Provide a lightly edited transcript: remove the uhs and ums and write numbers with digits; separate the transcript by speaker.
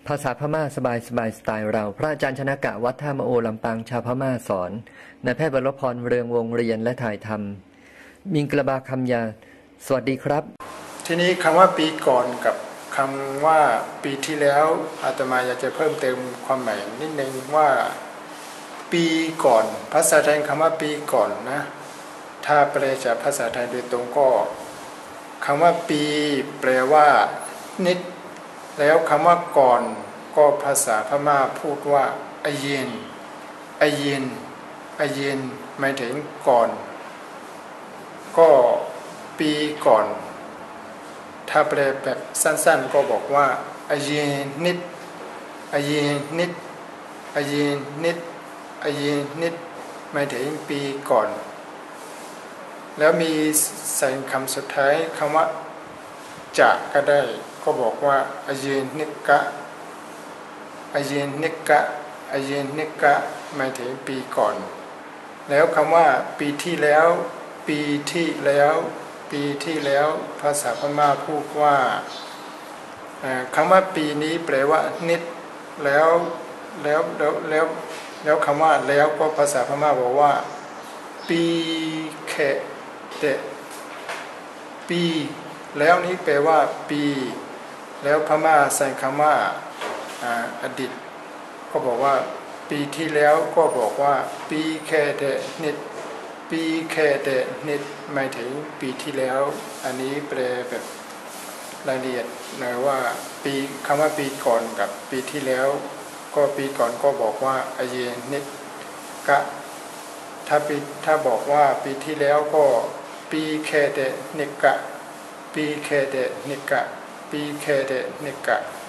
Speaker 1: ภาษาพม่าสบายสไตล์เราพระอาจารย์ชนกะวัดท่ามะโอลำปางชาวพม่าสอนนายแพทย์วรพรเรืองวงเรียนและถ่ายทำมิงกระบาคำยาสวัสดีครับ
Speaker 2: ทีนี้คำว่าปีก่อนกับคำว่าปีที่แล้วอาตมาอยากจะเพิ่มเติมความหมายนิดนึงว่าปีก่อนภาษาไทยคำว่าปีก่อนนะถ้าแปลจากภาษาไทยโดยตรงก็คำว่าปีแปลว่านิดแล้วคำว่าก่อนก็ภาษาพม่าพูดว่าอเยนอเยนอเยนหมายถึงก่อนก็ปีก่อนถ้าแปลแบบสั้นๆก็บอกว่าอเยนนิดอเยนนิดอเยนนิดอเยนนิดหมายถึงปีก่อนแล้วมีใส่คำสุดท้ายคำว่าจะก็ได้ก็บอกว่าอเยนนิกะอเยนนิกะอเยนนิกะหมายถึงปีก่อนแล้วคำว่าปีที่แล้วปีที่แล้วปีที่แล้วภาษาพม่าพูดว่าคำว่าปีนี้แปลว่านิดแล้วคำว่าแล้วก็ภาษาพม่าบอกว่าปีแค่เดปีแล้วนี้แปลว่าปีแล้วพม่าใส่คำว่าอดีตก็บอกว่าปีที่แล้วก็บอกว่าปีแค่เดนิดปีแค่เดนิดหมายถึงปีที่แล้วอันนี้แปลแบบรายละเอียดนะว่าปีคำว่าปีก่อนกับปีที่แล้วก็ปีก่อนก็บอกว่าอเยนิกะถ้าบอกว่าปีที่แล้วก็ปีแค่เดนิกะปีแค่เดนิกะปีแค่เดนิกะ